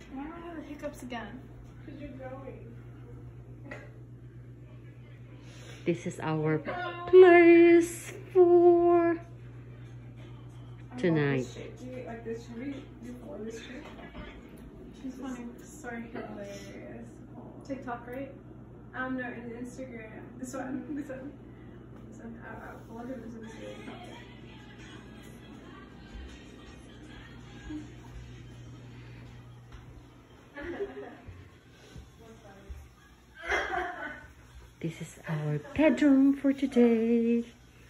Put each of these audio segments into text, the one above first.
Why do I have the hiccups again? Because you're growing. This is our place for tonight. Do you like this shape before this shape? She's funny. Sorry. Hilarious. TikTok, right? No, in Instagram. This one. This one. This one. I wonder if this one's really popular. This is our bedroom for today.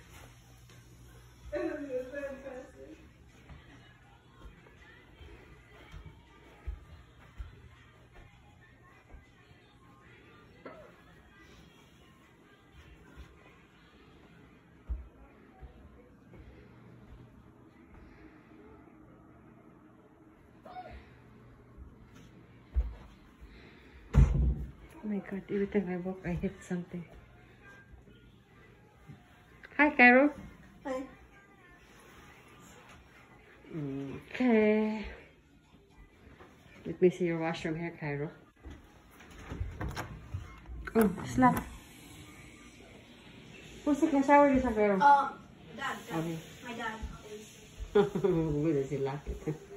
Oh my god, every time I walk, I hit something. Hi, Carol. Hi. Okay. Let me see your washroom here, Carol. Oh, slap. Who's taking a shower this, Carol? Dad. Okay. My dad is. Wala sila.